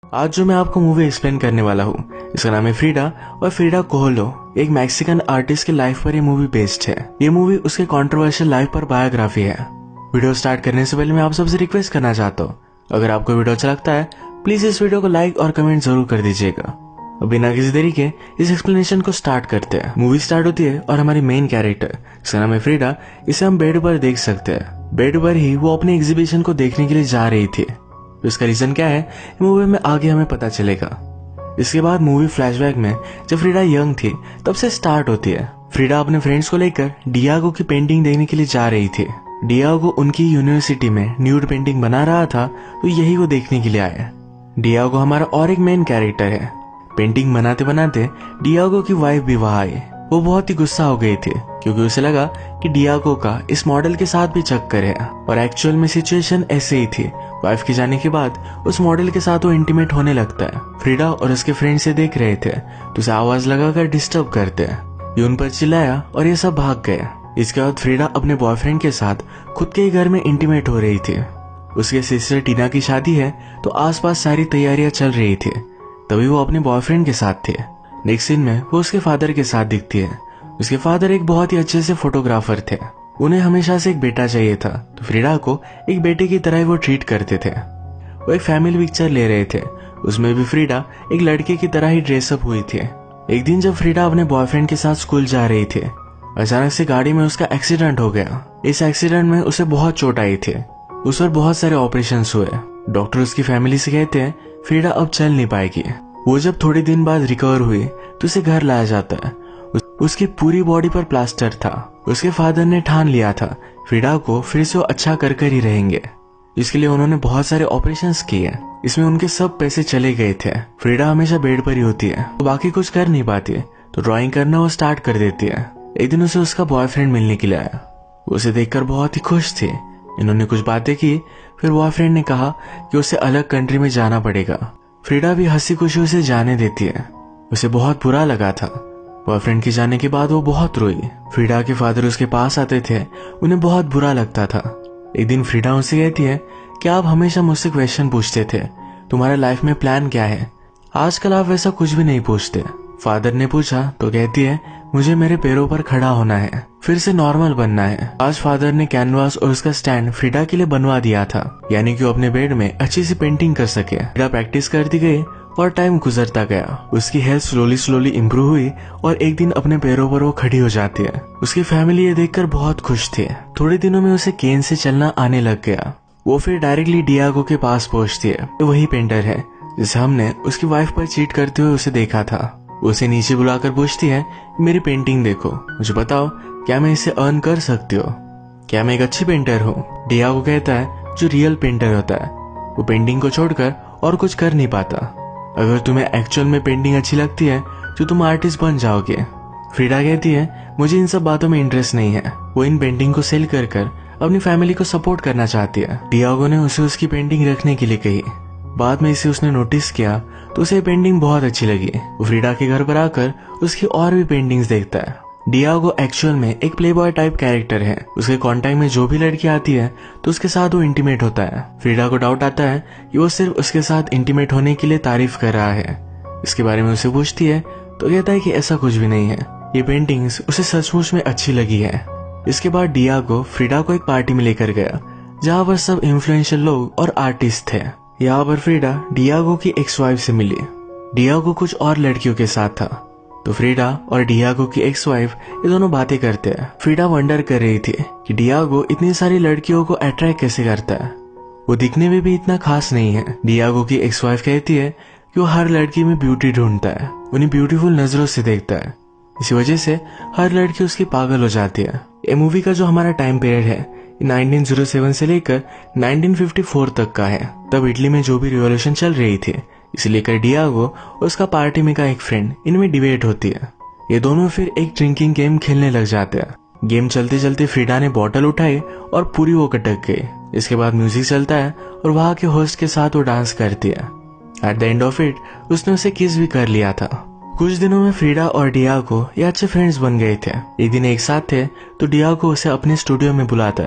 आज जो मैं आपको मूवी एक्सप्लेन करने वाला हूँ इसका नाम है फ्रीडा और फ्रीडा कोहलो एक मैक्सिकन आर्टिस्ट के लाइफ पर ये मूवी बेस्ड है। ये मूवी उसके कंट्रोवर्शियल लाइफ पर बायोग्राफी है। वीडियो स्टार्ट करने से पहले मैं आप सबसे रिक्वेस्ट करना चाहता हूँ, अगर आपको वीडियो अच्छा लगता है प्लीज इस वीडियो को लाइक और कमेंट जरूर कर दीजिएगा। अब बिना किसी देरी के इस एक्सप्लेनेशन को स्टार्ट करते हैं। मूवी स्टार्ट होती है और हमारी मेन कैरेक्टर जिसका नाम है फ्रीडा, इसे हम बेड पर देख सकते हैं। बेड पर ही वो अपने एग्जीबिशन को देखने के लिए जा रही थी। इसका रीजन क्या है मूवी में आगे हमें पता चलेगा। इसके बाद मूवी फ्लैशबैक में जब फ्रीडा यंग थी तब से स्टार्ट होती है। फ्रीडा अपने फ्रेंड्स को लेकर डियागो की पेंटिंग देखने के लिए जा रही थी। डियागो उनकी यूनिवर्सिटी में न्यूड पेंटिंग बना रहा था तो यही वो देखने के लिए आया। डियागो हमारा और एक मेन कैरेक्टर है। पेंटिंग बनाते बनाते डियागो की वाइफ भी वहां आई। वो बहुत ही गुस्सा हो गई थी क्योंकि उसे लगा कि डियागो का इस मॉडल के साथ भी चक्कर है और एक्चुअल में सिचुएशन ऐसे ही थी। वाइफ के जाने के बाद उस मॉडल के साथ वो इंटीमेट होने लगता है। फ्रीडा और उसके फ्रेंड से देख रहे थे तो उसे आवाज लगाकर डिस्टर्ब करते हैं। ये उन पर चिल्लाया और ये सब भाग गए। इसके बाद फ्रीडा अपने बॉयफ्रेंड के साथ खुद के ही घर में इंटीमेट हो रही थी। उसके सिस्टर टीना की शादी है तो आसपास सारी तैयारियां चल रही थी। तभी वो अपने बॉयफ्रेंड के साथ थे। नेक्स्ट सीन में वो उसके फादर के साथ दिखती है। उसके फादर एक बहुत ही अच्छे से फोटोग्राफर थे। उन्हें हमेशा से एक बेटा चाहिए था तो फ्रीडा को एक बेटे की तरह ही वो ट्रीट करते थे। वो एक फैमिली पिक्चर ले रहे थे, उसमें भी फ्रीडा एक लड़के की तरह ही ड्रेसअप हुई थी। एक दिन जब फ्रीडा अपने बॉयफ्रेंड के साथ स्कूल जा रही थी, अचानक से गाड़ी में उसका एक्सीडेंट हो गया। इस एक्सीडेंट में उसे बहुत चोट आई थी। उस पर बहुत सारे ऑपरेशन हुए। डॉक्टर उसकी फैमिली से कहते हैं फ्रीडा अब चल नहीं पाएगी। वो जब थोड़े दिन बाद रिकवर हुई तो उसे घर लाया जाता है। उसकी पूरी बॉडी पर प्लास्टर था। उसके फादर ने ठान लिया था फ्रीडा को फिर से वो अच्छा कर कर ही रहेंगे। इसके लिए उन्होंने बहुत सारे ऑपरेशंस किए। इसमें उनके सब पैसे चले गए थे। फ्रीडा हमेशा बेड पर ही होती है, वो बाकी कुछ कर नहीं पाती तो ड्राइंग करना वो स्टार्ट कर देती है। एक दिन उसे उसका बॉयफ्रेंड मिलने के लिए आया। वो उसे देखकर बहुत ही खुश थी। इन्होंने कुछ बातें की, फिर बॉयफ्रेंड ने कहा कि उसे अलग कंट्री में जाना पड़ेगा। फ्रीडा भी हंसी खुशी उसे जाने देती है। उसे बहुत बुरा लगा था। बॉयफ्रेंड के जाने के बाद वो बहुत रोई। फ्रीडा के फादर उसके पास आते थे, उन्हें बहुत बुरा लगता था। एक दिन फ्रीडा उनसे कहती है कि आप हमेशा मुझसे क्वेश्चन पूछते थे, तुम्हारे लाइफ में प्लान क्या है? आजकल आप वैसा कुछ भी नहीं पूछते। फादर ने पूछा तो कहती है मुझे मेरे पैरों पर खड़ा होना है, फिर से नॉर्मल बनना है। आज फादर ने कैनवास और उसका स्टैंड फ्रीडा के लिए बनवा दिया था, यानी कि वो अपने बेड में अच्छी सी पेंटिंग कर सके। फ्रीडा प्रैक्टिस करती गई और टाइम गुजरता गया। उसकी हेल्थ स्लोली इम्प्रूव हुई और एक दिन अपने पैरों पर वो खड़ी हो जाती है। उसकी फैमिली ये देखकर बहुत खुश थी। थोड़े दिनों में उसे केन से चलना आने लग गया। वो फिर डायरेक्टली डियागो के पास पहुंचती है। वही पेंटर है जिसे हमने उसकी वाइफ पर चीट करते हुए उसे देखा था। उसे नीचे बुलाकर पूछती है मेरी पेंटिंग देखो, मुझे बताओ क्या मैं इसे अर्न कर सकती हो? क्या मैं एक अच्छी पेंटर हूँ? डियागो कहता है जो रियल पेंटर होता है वो पेंटिंग को छोड़कर और कुछ कर नहीं पाता। अगर तुम्हें एक्चुअल में पेंटिंग अच्छी लगती है तो तुम आर्टिस्ट बन जाओगे। फ्रीडा कहती है मुझे इन सब बातों में इंटरेस्ट नहीं है। वो इन पेंटिंग को सेल कर अपनी फैमिली को सपोर्ट करना चाहती है। डियागो ने उसे उसकी पेंटिंग रखने के लिए कही। बाद में इसे उसने नोटिस किया तो उसे पेंटिंग बहुत अच्छी लगी। वो फ्रीडा के घर पर आकर उसकी और भी पेंटिंग्स देखता है। डियागो एक्चुअल में एक प्लेबॉय टाइप कैरेक्टर है। उसके कांटेक्ट में जो भी लड़की आती है तो उसके साथ वो इंटीमेट होता है। फ्रीडा को डाउट आता है कि वो सिर्फ उसके साथ इंटीमेट होने के लिए तारीफ कर रहा है। इसके बारे में उसे पूछती है तो कहता है कि ऐसा कुछ भी नहीं है, ये पेंटिंग्स उसे सचमुच में अच्छी लगी है। इसके बाद डियागो फ्रीडा को एक पार्टी में लेकर गया जहाँ पर सब इन्फ्लुएंशियल लोग और आर्टिस्ट थे। यहाँ पर फ्रीडा डियागो की एक्स वाइफ से मिली। डियागो कुछ और लड़कियों के साथ था तो फ्रीडा और डियागो की एक्स वाइफ ये दोनों बातें करते हैं। फ्रीडा वंडर कर रही थी कि डियागो इतनी सारी लड़कियों को अट्रैक्ट कैसे करता है, वो दिखने में भी इतना खास नहीं है। डियागो की एक्स वाइफ कहती है कि वो हर लड़की में ब्यूटी ढूंढता है, उन्हें ब्यूटीफुल नजरों से देखता है, इसी वजह से हर लड़की उसकी पागल हो जाती है। ये मूवी का जो हमारा टाइम पीरियड है 1907 से लेकर 1954 तक का है। तब इटली में जो भी रिवॉल्यूशन चल रही थी, इसे लेकर डियागो और उसका पार्टी में का एक फ्रेंड इनमें डिबेट होती है। ये दोनों फिर एक ड्रिंकिंग गेम खेलने लग जाते हैं। गेम चलते चलते फ्रीडा ने बॉटल उठाई और पूरी वो कटक गई। इसके बाद म्यूजिक चलता है और वहां के होस्ट के साथ वो डांस करती है। At the end of it उसने उसे किस भी कर लिया था। कुछ दिनों में फ्रीडा और डियागो ये अच्छे फ्रेंड्स बन गए थे। एक दिन एक साथ थे तो डियागो उसे अपने स्टूडियो में बुलाता है।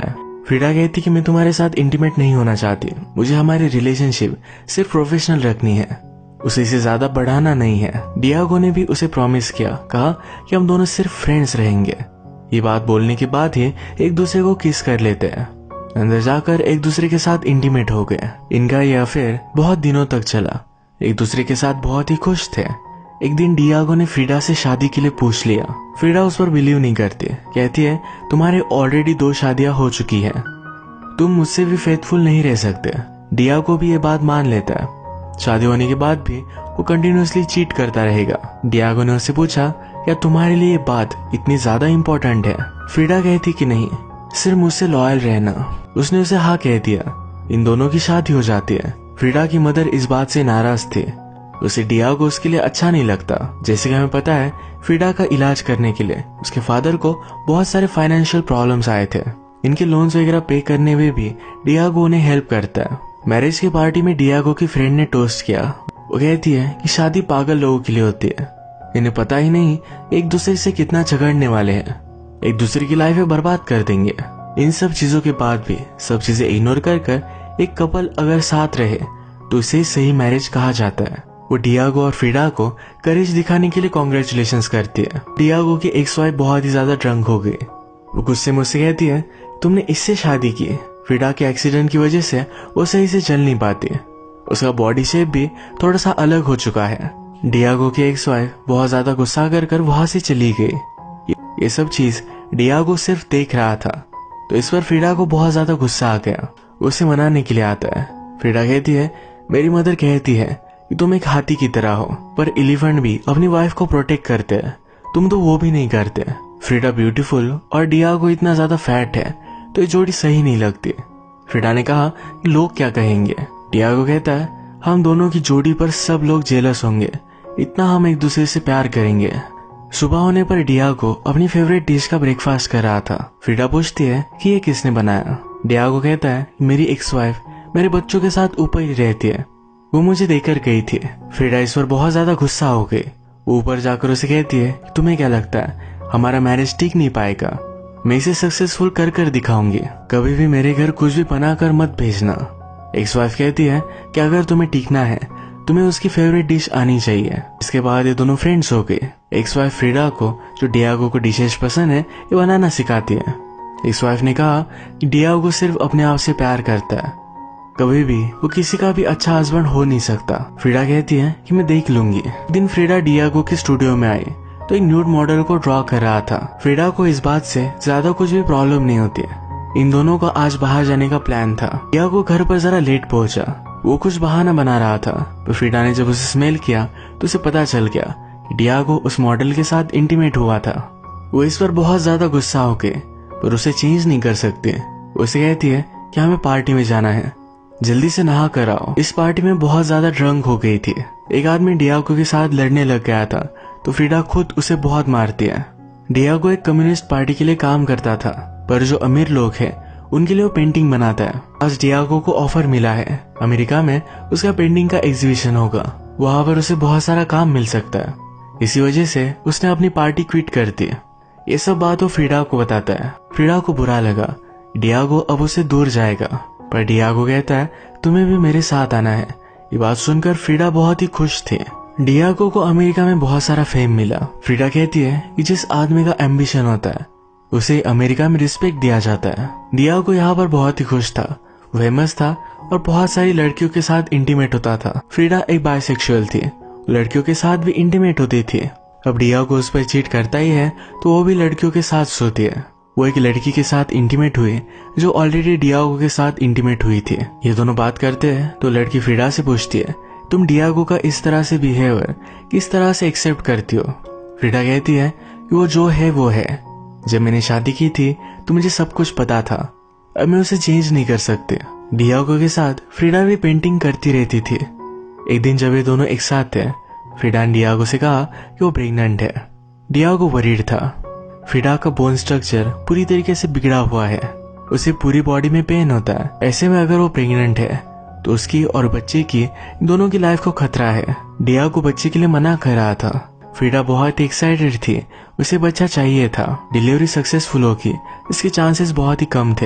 फ्रीडा कहती कि मैं तुम्हारे साथ इंटीमेट नहीं होना चाहती, मुझे हमारी रिलेशनशिप सिर्फ प्रोफेशनल रखनी है, उसे इसे ज्यादा बढ़ाना नहीं है। डियागो ने भी उसे प्रॉमिस किया, कहा कि हम दोनों सिर्फ फ्रेंड्स रहेंगे। ये बात बोलने के बाद ही एक दूसरे को किस कर लेते हैं। अंदर जाकर एक दूसरे के साथ इंटीमेट हो गए। इनका ये अफेयर बहुत दिनों तक चला, एक दूसरे के साथ बहुत ही खुश थे। एक दिन डियागो ने फ्रीडा से शादी के लिए पूछ लिया। फ्रीडा उस पर बिलीव नहीं करती, कहती है तुम्हारे ऑलरेडी 2 शादियां हो चुकी हैं, तुम मुझसे भी फेथफुल नहीं रह सकते। डियागो भी ये बात मान लेता है। शादी होने के बाद भी वो कंटिन्यूअसली चीट करता रहेगा। डियागो ने उससे पूछा क्या तुम्हारे लिए ये बात इतनी ज्यादा इम्पोर्टेंट है? फ्रीडा कहती कि नहीं, सिर्फ मुझसे लॉयल रहना। उसने उसे हाँ कह दिया। इन दोनों की शादी हो जाती है। फ्रीडा की मदर इस बात से नाराज थी, उसे डियागो उसके लिए अच्छा नहीं लगता। जैसे कि हमें पता है, फ्रीडा का इलाज करने के लिए उसके फादर को बहुत सारे फाइनेंशियल प्रॉब्लम्स आए थे। इनके लोन्स वगैरह पे करने में भी डियागो उन्हें हेल्प करता है। मैरिज की पार्टी में डियागो की फ्रेंड ने टोस्ट किया। वो कहती है कि शादी पागल लोगों के लिए होती है, इन्हें पता ही नहीं एक दूसरे से कितना झगड़ने वाले हैं, एक दूसरे की लाइफ बर्बाद कर देंगे। इन सब चीजों के बाद भी सब चीजें इग्नोर कर एक कपल अगर साथ रहे तो इसे सही मैरिज कहा जाता है। वो डियागो और फ्रीडा को करेज दिखाने के लिए कॉन्ग्रेचुलेशंस करती है। डियागो की एक्स वाइफ बहुत ही ज्यादा ड्रंक हो गई। वो गुस्से में उससे कहती है तुमने इससे शादी की। फ्रीडा के एक्सीडेंट की वजह से वो सही से चल नहीं पाती, उसका बॉडी शेप भी थोड़ा सा अलग हो चुका है। डियागो की एक्स वाइफ बहुत ज्यादा गुस्सा कर वहां से चली गई। ये सब चीज डियागो सिर्फ देख रहा था, तो इस पर फ्रीडा को बहुत ज्यादा गुस्सा आ गया। उसे मनाने के लिए आता है। फ्रीडा कहती है मेरी मदर कहती है कि तुम एक हाथी की तरह हो, पर एलिफेंट भी अपनी वाइफ को प्रोटेक्ट करते हैं, तुम तो वो भी नहीं करते। फ्रीडा ब्यूटीफुल और डियागो इतना ज्यादा फैट है, तो ये जोड़ी सही नहीं लगती। फ्रीडा ने कहा कि लोग क्या कहेंगे। डियागो कहता है हम दोनों की जोड़ी पर सब लोग जेलस होंगे, इतना हम एक दूसरे से प्यार करेंगे। सुबह होने पर डियागो अपनी फेवरेट डिश का ब्रेकफास्ट कर रहा था। फ्रीडा पूछती है कि ये किसने बनाया। डियागो कहता है मेरी एक्स वाइफ मेरे बच्चों के साथ ऊपर ही रहती है, वो मुझे देकर गई थी। फ्रीडा इस पर बहुत ज्यादा गुस्सा हो गई। वो ऊपर जाकर उसे कहती है तुम्हें क्या लगता है हमारा मैरिज टिक नहीं पाएगा, मैं इसे सक्सेसफुल कर दिखाऊंगी, कभी भी मेरे घर कुछ भी बना कर मत भेजना। एक्स वाइफ कहती है कि अगर तुम्हें टिकना है तुम्हें उसकी फेवरेट डिश आनी चाहिए। इसके बाद ये दोनों फ्रेंड्स हो गए। एक्स वाइफ फ्रीडा को जो डियागो को डिशेज पसंद है ये बनाना सिखाती है। एक्स वाइफ ने कहा कि डियागो सिर्फ अपने आप से प्यार करता है, कभी भी वो किसी का भी अच्छा हस्बैंड हो नहीं सकता। फ्रीडा कहती है कि मैं देख लूंगी। दिन फ्रीडा डियागो के स्टूडियो में आई तो एक न्यूड मॉडल को ड्रॉ कर रहा था। फ्रीडा को इस बात से ज्यादा कुछ भी प्रॉब्लम नहीं होती है। इन दोनों का आज बाहर जाने का प्लान था। डियागो घर पर जरा लेट पहुंचा, वो कुछ बहाना बना रहा था। तो फ्रीडा ने जब उसे स्मेल किया तो उसे पता चल गया कि डियागो उस मॉडल के साथ इंटीमेट हुआ था। वो इस पर बहुत ज्यादा गुस्सा हो गई, पर उसे चेंज नहीं कर सकती। उसे कहती है कि हमें पार्टी में जाना है, जल्दी से नहा कर आओ। इस पार्टी में बहुत ज्यादा ड्रंक हो गई थी। एक आदमी डियागो के साथ लड़ने लग गया था तो फ्रीडा खुद उसे बहुत मारती है। डियागो एक कम्युनिस्ट पार्टी के लिए काम करता था, पर जो अमीर लोग हैं उनके लिए वो पेंटिंग बनाता है। आज डियागो को ऑफर मिला है अमेरिका में उसका पेंटिंग का एग्जीबिशन होगा, वहां पर उसे बहुत सारा काम मिल सकता है। इसी वजह से उसने अपनी पार्टी क्विट कर दी। ये सब बात वो फ्रीडा को बताता है। फ्रीडा को बुरा लगा, डियागो अब उसे दूर जाएगा, पर डियागो कहता है तुम्हें भी मेरे साथ आना है। ये बात सुनकर फ्रीडा बहुत ही खुश थी। डियागो को अमेरिका में बहुत सारा फेम मिला। फ्रीडा कहती है कि जिस आदमी का एम्बिशन होता है उसे अमेरिका में रिस्पेक्ट दिया जाता है। डियागो यहाँ पर बहुत ही खुश था, फेमस था और बहुत सारी लड़कियों के साथ इंटीमेट होता था। फ्रीडा एक बायसेक्सुअल थी, लड़कियों के साथ भी इंटीमेट होती थी। अब डियागो उस पर चीट करता ही है तो वो भी लड़कियों के साथ सोती है। वो एक लड़की के साथ इंटीमेट हुई जो ऑलरेडी डियागो के साथ इंटीमेट हुई थी। ये दोनों बात करते हैं तो लड़की फ्रीडा से पूछती है तुम डियागो का इस तरह से बिहेवियर किस तरह से एक्सेप्ट करती हो। फ्रीडा कहती है कि वो जो है वो है, जब मैंने शादी की थी तो मुझे सब कुछ पता था, अब मैं उसे चेंज नहीं कर सकती। डियागो के साथ फ्रीडा भी पेंटिंग करती रहती थी। एक दिन जब ये दोनों एक साथ थे, फ्रीडा ने डियागो से कहा कि वो प्रेग्नेंट है। डियागो वरीड था। फ्रीडा का बोन स्ट्रक्चर पूरी तरीके से बिगड़ा हुआ है, उसे पूरी बॉडी में पेन होता है। ऐसे में अगर वो प्रेग्नेंट है तो उसकी और बच्चे की दोनों की लाइफ को खतरा है। डियागो बच्चे के लिए मना कर रहा था। फ्रीडा बहुत एक्साइटेड थी, उसे बच्चा चाहिए था। डिलीवरी सक्सेसफुल होगी इसके चांसेस बहुत ही कम थे,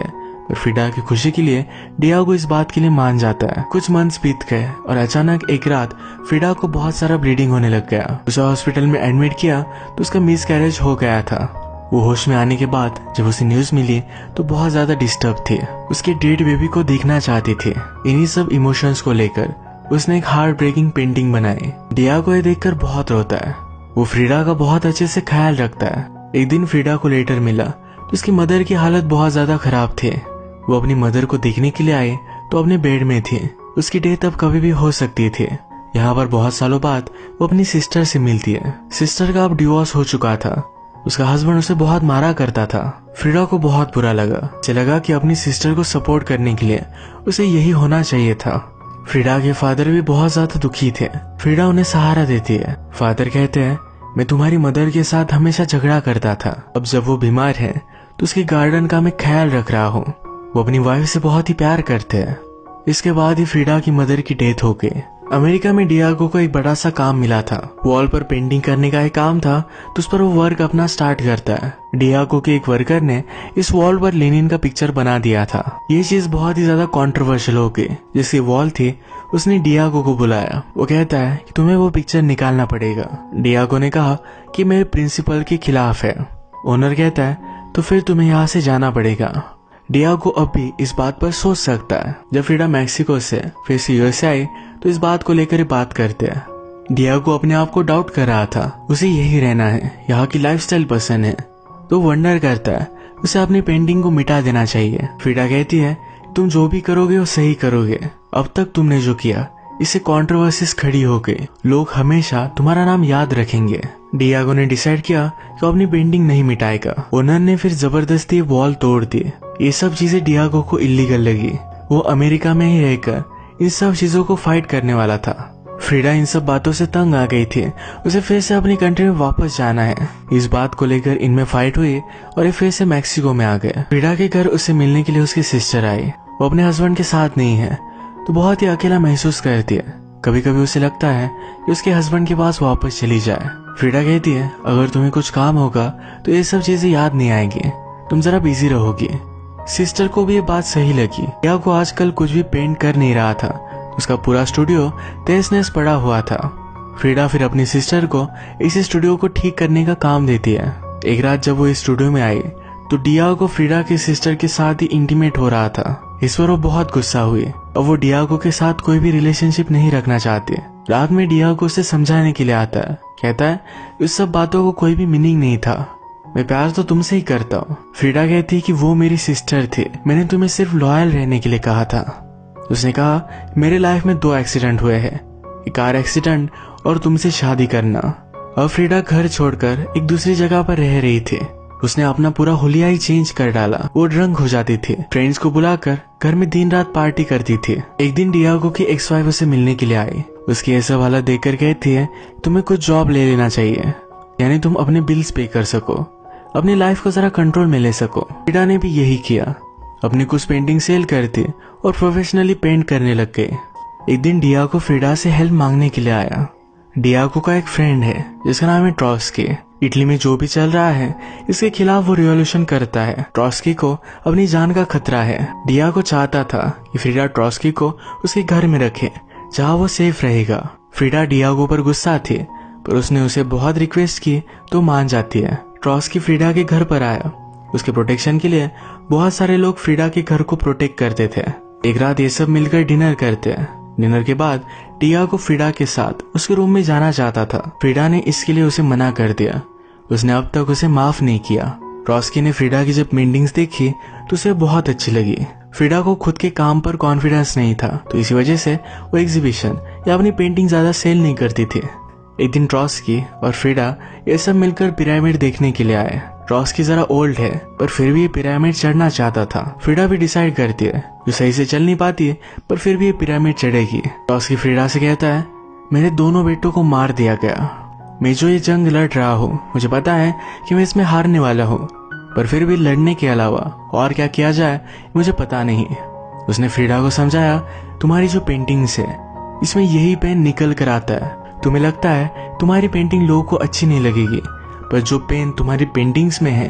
और फ्रीडा की खुशी के लिए डियागो इस बात के लिए मान जाता है। कुछ मंथ्स बीत गए और अचानक एक रात फ्रीडा को बहुत सारा ब्लीडिंग होने लग गया। उसे हॉस्पिटल में एडमिट किया तो उसका मिसकैरेज हो गया था। वो होश में आने के बाद जब उसे न्यूज मिली तो बहुत ज्यादा डिस्टर्ब थी। उसके डेड बेबी को देखना चाहती थी। इन्हीं सब इमोशंस को लेकर उसने एक हार्ट ब्रेकिंग पेंटिंग बनाई। डियागो ये देखकर बहुत रोता है। वो फ्रीडा का बहुत अच्छे से ख्याल रखता है। एक दिन फ्रीडा को लेटर मिला तो उसकी मदर की हालत बहुत ज्यादा खराब थी। वो अपनी मदर को देखने के लिए आए तो अपने बेड में थी। उसकी डेथ अब कभी भी हो सकती थी। यहाँ पर बहुत सालों बाद वो अपनी सिस्टर से मिलती है। सिस्टर का अब डिवोर्स हो चुका था। उसका हस्बैंड उसे बहुत मारा करता था। फ्रीडा को बहुत बुरा लगा। उसे लगा कि अपनी सिस्टर को सपोर्ट करने के लिए उसे यही होना चाहिए था। फ्रीडा के फादर भी बहुत ज्यादा दुखी थे। फ्रीडा उन्हें सहारा देती है। फादर कहते हैं, मैं तुम्हारी मदर के साथ हमेशा झगड़ा करता था। अब जब वो बीमार है तो उसके गार्डन का मैं ख्याल रख रहा हूँ। वो अपनी वाइफ से बहुत ही प्यार करते हैं। इसके बाद ही फ्रीडा की मदर की डेथ हो गई। अमेरिका में डियागो को एक बड़ा सा काम मिला था। वॉल पर पेंटिंग करने का एक काम था तो उस पर वो वर्क अपना स्टार्ट करता है। डियागो के एक वर्कर ने इस वॉल पर लेनिन का पिक्चर बना दिया था। ये चीज बहुत ही ज्यादा कंट्रोवर्शियल हो गई। जिसकी वॉल थी उसने डियागो को बुलाया। वो कहता है कि तुम्हें वो पिक्चर निकालना पड़ेगा। डियागो ने कहा कि मेरे प्रिंसिपल के खिलाफ है। ओनर कहता है तो फिर तुम्हें यहाँ से जाना पड़ेगा। डियागो अब भी इस बात पर सोच सकता है। जब फ्रीडा मैक्सिको से फिर से यूएसए आई तो इस बात को लेकर बात करते हैं। डियागो अपने आप को डाउट कर रहा था। उसे यही रहना है, यहाँ की लाइफस्टाइल पसंद है। तो वंडर करता है उसे अपनी पेंटिंग को मिटा देना चाहिए। फ्रीडा कहती है तुम जो भी करोगे वो सही करोगे। अब तक तुमने जो किया इससे कंट्रोवर्सीज खड़ी हो गई। लोग हमेशा तुम्हारा नाम याद रखेंगे। डियागो ने डिसाइड किया कि वो अपनी पेंटिंग नहीं मिटाएगा। ओनर ने फिर जबरदस्ती वॉल तोड़ दी। ये सब चीजें डियागो को इलीगल लगी। वो अमेरिका में ही रहकर इन सब चीजों को फाइट करने वाला था। फ्रीडा इन सब बातों से तंग आ गई थी। उसे फिर से अपनी कंट्री में वापस जाना है। इस बात को लेकर इनमें फाइट हुई और ये फिर से मैक्सिको में आ गए। फ्रीडा के घर उसे मिलने के लिए उसकी सिस्टर आई। वो अपने हस्बैंड के साथ नहीं है तो बहुत ही अकेला महसूस करती है। कभी कभी उसे लगता है कि उसके हस्बैंड के पास वापस चली जाए। फ्रीडा कहती है अगर तुम्हें कुछ काम होगा तो ये सब चीजें याद नहीं आएंगी, तुम जरा बिजी रहोगी। सिस्टर को भी ये बात सही लगी। डियागो आजकल कुछ भी पेंट कर नहीं रहा था। उसका पूरा स्टूडियो तहस नहस पड़ा हुआ था। फ्रीडा फिर अपनी सिस्टर को इस स्टूडियो को ठीक करने का काम देती है। एक रात जब वो इस स्टूडियो में आई तो डियागो फ्रीडा की सिस्टर के साथ ही इंटीमेट हो रहा था। इस पर वो बहुत गुस्सा हुई और वो डियागो के साथ कोई भी रिलेशनशिप नहीं रखना चाहती। रात में डियागो उसे समझाने के लिए आता है। कहता है इस सब बातों को कोई भी मीनिंग नहीं था, मैं प्यार तो तुमसे ही करता हूँ। फ्रीडा कहती है कि वो मेरी सिस्टर थी, मैंने तुम्हें सिर्फ लॉयल रहने के लिए कहा था। उसने कहा मेरे लाइफ में 2 एक्सीडेंट हुए हैं, एक कार एक्सीडेंट और तुमसे शादी करना। अब फ्रीडा घर छोड़कर एक दूसरी जगह पर रह रही थी। उसने अपना पूरा हुलिया ही चेंज कर डाला। वो ड्रंक हो जाती थी। फ्रेंड्स को बुलाकर घर में दिन रात पार्टी करती थी। एक दिन डियागो की एक्स वाइफ उसे मिलने के लिए आई। उसकी ऐसा वाला देखकर कहती है तुम्हें कुछ जॉब ले लेना चाहिए, यानी तुम अपने बिल्स पे कर सको, अपनी लाइफ को जरा कंट्रोल में ले सको। फ्रीडा ने भी यही किया। अपनी कुछ पेंटिंग सेल करती और प्रोफेशनली पेंट करने लग गए। एक दिन डियागो फ्रीडा से हेल्प मांगने के लिए आया। डियागो का एक फ्रेंड है जिसका नाम है ट्रॉस्की। इटली में जो भी चल रहा है इसके खिलाफ वो रिवॉल्यूशन करता है। ट्रॉस्की को अपनी जान का खतरा है। डियागो चाहता था कि फ्रीडा ट्रॉस्की को उसके घर में रखे जहाँ वो सेफ रहेगा। फ्रीडा डियागो पर गुस्सा थी पर उसने उसे बहुत रिक्वेस्ट की तो मान जाती है। ट्रॉस्की फ्रीडा के घर पर आया। उसके प्रोटेक्शन के लिए बहुत सारे लोग फ्रीडा के घर को प्रोटेक्ट करते थे। एक रात ये सब मिलकर डिनर करते हैं। डिनर के बाद डियागो फ्रीडा के साथ उसके रूम में जाना चाहता था। फ्रीडा ने इसके लिए उसे मना कर दिया। उसने अब तक उसे माफ नहीं किया। ट्रॉस्की ने फ्रीडा की जब पेंटिंग्स देखी तो उसे बहुत अच्छी लगी। फ्रीडा को खुद के काम पर कॉन्फिडेंस नहीं था तो इसी वजह से वो एग्जीबिशन या अपनी पेंटिंग ज्यादा सेल नहीं करती थी। एक दिन ट्रॉस्की और फ्रीडा ये सब मिलकर पिरामिड देखने के लिए आए। ट्रॉस्की जरा ओल्ड है पर फिर भी ये पिरामिड चढ़ना चाहता था। फ्रीडा भी डिसाइड करती है जो सही से चल नहीं पाती पर फिर भी ये पिरामिड चढ़ेगी। ट्रॉस्की फ्रीडा से कहता है मेरे दोनों बेटों को मार दिया गया। मैं जो ये जंग लड़ रहा हूँ मुझे पता है कि मैं इसमें हारने वाला हूँ, पर फिर भी लड़ने के अलावा और क्या किया जाए मुझे पता नहीं। उसने फ्रीडा को समझाया तुम्हारी जो पेंटिंग्स है इसमें यही पेन निकल कर आता है। तुम्हें लगता है तुम्हारी पेंटिंग लोगों को अच्छी नहीं लगेगी, पर जो पेन तुम्हारी पेंटिंग्स में है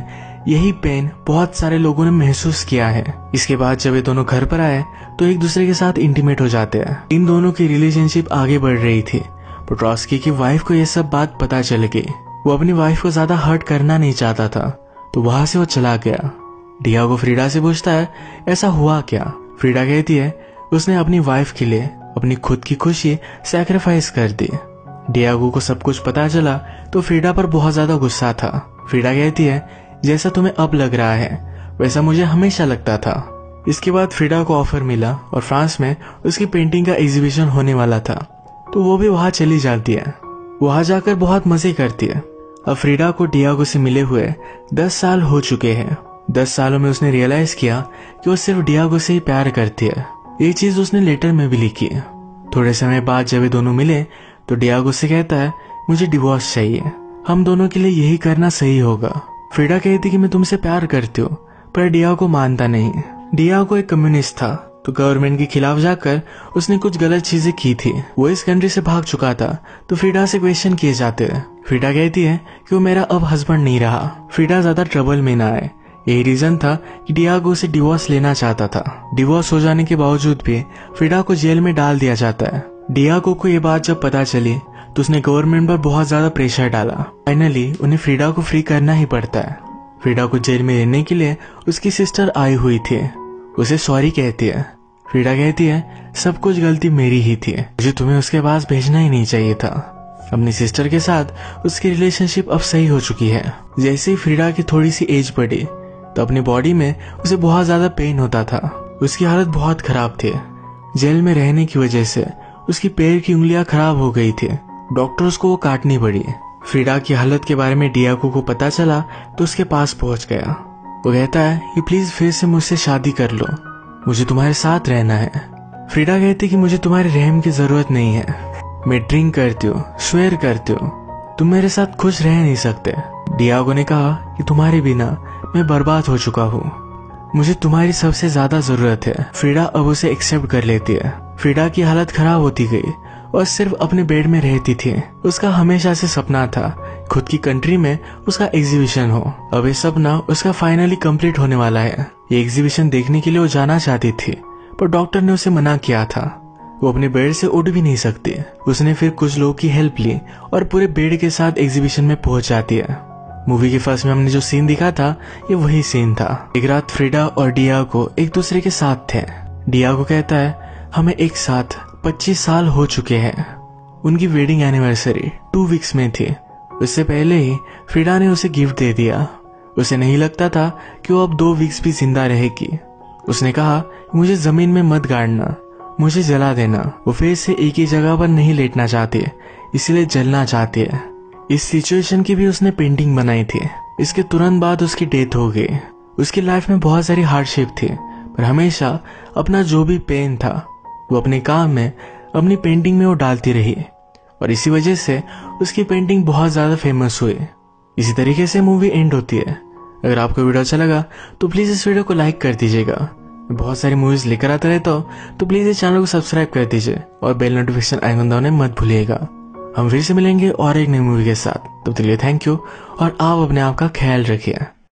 यही पेन बहुत सारे लोगों ने महसूस किया है। इसके बाद जब ये दोनों घर पर आए तो एक दूसरे के साथ इंटीमेट हो जाते हैं। इन दोनों की रिलेशनशिप आगे बढ़ रही थी। पेट्रोस्की की वाइफ को यह सब बात पता चल गई। वो अपनी वाइफ को ज्यादा हर्ट करना नहीं चाहता था, तो वहां से वो चला गया। डियागो फ्रीडा से पूछता है ऐसा हुआ क्या। फ्रीडा कहती है उसने अपनी वाइफ के लिए अपनी खुद की खुशी सैक्रिफाइस कर दी। डियागो को सब कुछ पता चला तो फ्रीडा पर बहुत ज्यादा गुस्सा था। फ्रीडा कहती है जैसा तुम्हें अब लग रहा है वैसा मुझे हमेशा लगता था। इसके बाद फ्रीडा को ऑफर मिला और फ्रांस में उसकी पेंटिंग का एग्जीबिशन होने वाला था, तो वो भी वहां चली जाती है। वहां जाकर बहुत मजे करती है। अब फ्रीडा को डियागो से मिले हुए 10 साल हो चुके हैं। 10 सालों में उसने रियलाइज किया कि वो सिर्फ डियागो से ही प्यार करती है। ये चीज उसने लेटर में भी लिखी। थोड़े समय बाद जब ये दोनों मिले तो डियागो से कहता है मुझे डिवोर्स चाहिए, हम दोनों के लिए यही करना सही होगा। फ्रीडा कहती कि मैं तुमसे प्यार करती हूँ, पर डियागो मानता नहीं। डियागो एक कम्युनिस्ट था, तो गवर्नमेंट के खिलाफ जाकर उसने कुछ गलत चीजें की थी। वो इस कंट्री से भाग चुका था, तो फ्रीडा से क्वेश्चन किए जाते हैं। फ्रीडा कहती है कि वो मेरा अब हस्बैंड नहीं रहा। फ्रीडा ज्यादा ट्रबल में ना आए, यही रीजन था कि डियागो से डिवोर्स लेना चाहता था। डिवोर्स हो जाने के बावजूद भी फ्रीडा को जेल में डाल दिया जाता है। डियागो को ये बात जब पता चली तो उसने गवर्नमेंट पर बहुत ज्यादा प्रेशर डाला। फाइनली उन्हें फ्रीडा को फ्री करना ही पड़ता है। फ्रीडा को जेल में रहने के लिए उसकी सिस्टर आई हुई थी, उसे सॉरी कहती है। फ्रीडा कहती है सब कुछ गलती मेरी ही थी, मुझे तुम्हें उसके पास भेजना ही नहीं चाहिए था। अपनी सिस्टर के साथ उसकी रिलेशनशिप अब सही हो चुकी है। जैसे ही फ्रीडा की थोड़ी सी एज बढ़ी तो अपनी बॉडी में उसे बहुत ज्यादा पेन होता था। उसकी हालत बहुत खराब थी। जेल में रहने की वजह से उसकी पैर की उंगलियां खराब हो गई थी। डॉक्टर्स को वो काटनी पड़ी। फ्रीडा की हालत के बारे में डियागो को पता चला तो उसके पास पहुंच गया। वो कहता है कि प्लीज फिर से मुझसे शादी कर लो, मुझे तुम्हारे साथ रहना है। फ्रीडा कहती कि मुझे तुम्हारे रहम की जरूरत नहीं है, मैं ड्रिंक करती हूँ, स्वेयर करती हूँ, तुम मेरे साथ खुश रह नहीं सकते। डियागो ने कहा कि तुम्हारे बिना मैं बर्बाद हो चुका हूँ, मुझे तुम्हारी सबसे ज्यादा जरूरत है। फ्रीडा अब उसे एक्सेप्ट कर लेती है। फ्रीडा की हालत खराब होती गई और सिर्फ अपने बेड में रहती थी। उसका हमेशा से सपना था खुद की कंट्री में उसका एग्जीबिशन हो। अब ये सपना उसका फाइनली कंप्लीट होने वाला है। ये एग्जीबिशन देखने के लिए वो जाना चाहती थी, पर डॉक्टर ने उसे मना किया था। वो अपने बेड से उठ भी नहीं सकती। उसने फिर कुछ लोगों की हेल्प ली और पूरे बेड के साथ एग्जीबिशन में पहुंच जाती है। मूवी के फर्स्ट में हमने जो सीन दिखा था ये वही सीन था। एक रात फ्रीडा और डियागो एक दूसरे के साथ थे। डियागो कहता है हमें एक साथ 25 साल हो चुके हैं। उनकी वेडिंग एनिवर्सरी 2 वीक्स में थी। उससे पहले ही फ्रीडा ने उसे गिफ्ट दे दिया। उसे नहीं लगता था कि वो अब 2 वीक्स भी जिंदा रहेगी। उसने कहा मुझे जमीन में मत गाड़ना, मुझे जला देना। वो फिर से एक ही जगह पर नहीं लेटना चाहती, इसलिए जलना चाहती है। इस सिचुएशन की भी उसने पेंटिंग बनाई थी। इसके तुरंत बाद उसकी डेथ हो गई। उसकी लाइफ में बहुत सारी हार्डशिप थी, पर हमेशा अपना जो भी पेन था वो अपने काम में, अपनी पेंटिंग में वो डालती रही, और इसी वजह से उसकी पेंटिंग बहुत ज्यादा फेमस हुई। इसी तरीके से मूवी एंड होती है। अगर आपको वीडियो अच्छा लगा तो प्लीज इस वीडियो को लाइक कर दीजिएगा। बहुत सारी मूवीज लेकर आता रहता हूँ, तो प्लीज इस चैनल को सब्सक्राइब कर दीजिए और बेल नोटिफिकेशन आइकन दबाना मत भूलिएगा। हम फिर से मिलेंगे और एक नई मूवी के साथ। तब तक के लिए थैंक यू और आप अपने आप का ख्याल रखिए।